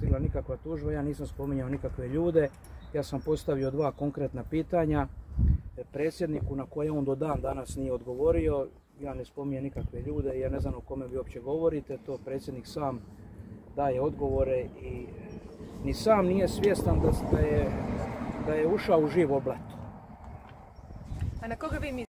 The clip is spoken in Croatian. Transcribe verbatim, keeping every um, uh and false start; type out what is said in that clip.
stigla nikakva tužba, ja nisam spominjao nikakve ljude, ja sam postavio dva konkretna pitanja predsjedniku na koje on do dan danas nije odgovorio. Ja ne spominjem nikakve ljude, ja ne znam o kome vi uopće govorite, to predsjednik sam daje odgovore i ni sam nije svjestan da je, da je ušao u živo blato. A na koga vi mislite?